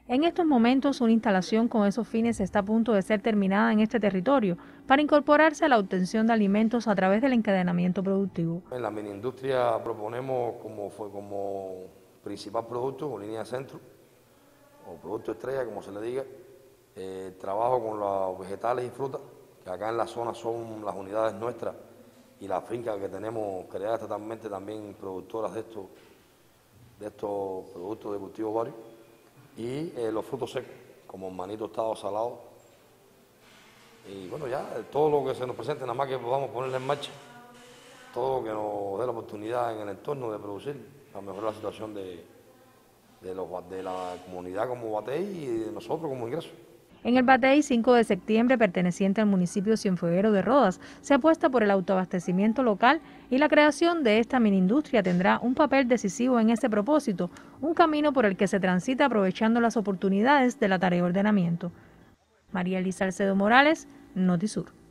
En estos momentos, una instalación con esos fines está a punto de ser terminada en este territorio para incorporarse a la obtención de alimentos a través del encadenamiento productivo. En la mini industria proponemos como principal producto o línea de centro o producto estrella, como se le diga, trabajo con los vegetales y frutas, que acá en la zona son las unidades nuestras y las fincas que tenemos creadas totalmente también productoras de estos productos de cultivo varios, y los frutos secos, como manito tostado, salado, y bueno, ya todo lo que se nos presente, nada más que podamos ponerle en marcha, todo lo que nos dé la oportunidad en el entorno de producir, para mejorar la situación de la comunidad como Batey y de nosotros como ingreso. En el Batey 5 de septiembre, perteneciente al municipio Cienfueguero de Rodas, se apuesta por el autoabastecimiento local y la creación de esta miniindustria tendrá un papel decisivo en ese propósito, un camino por el que se transita aprovechando las oportunidades de la tarea de ordenamiento. María Elisa Salcedo Morales, Notisur.